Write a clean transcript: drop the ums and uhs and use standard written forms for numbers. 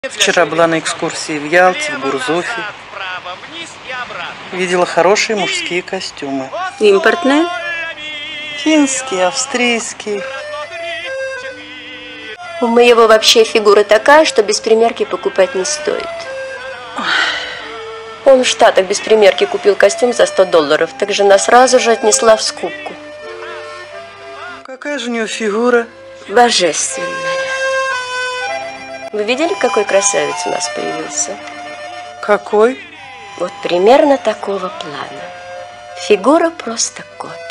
Вчера была на экскурсии в Ялте, в Гурзуфе. Видела хорошие мужские костюмы. Импортные? Финские, австрийские. У моего вообще фигура такая, что без примерки покупать не стоит. Он в Штатах без примерки купил костюм за $100, так жена сразу же отнесла в скупку. Какая же у нее фигура? Божественная. Вы видели, какой красавец у нас появился? Какой? Вот примерно такого плана. Фигура просто кот.